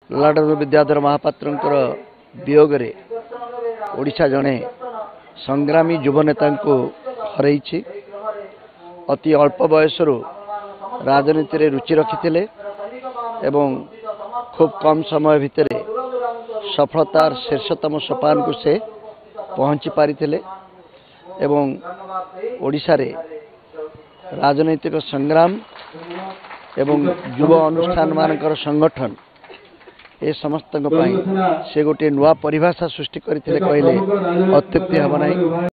ललाटन विद्याधर महापात्र वियोग ओडिशा जड़े संग्रामी युवनेता हरई अति अल्प बयस राजनीति में रुचि रखी एवं खूब कम समय भितर सफलतार शीर्षतम सोपान को से पहुंची पारी एवं ओडिशा रे राजनैतिक संग्राम एवं युव अनुष्ठान मानकर संगठन ए समस्त से गोटे नुआ परिभाषा सृष्टि करते कहले अत्युक्ति हम नहीं।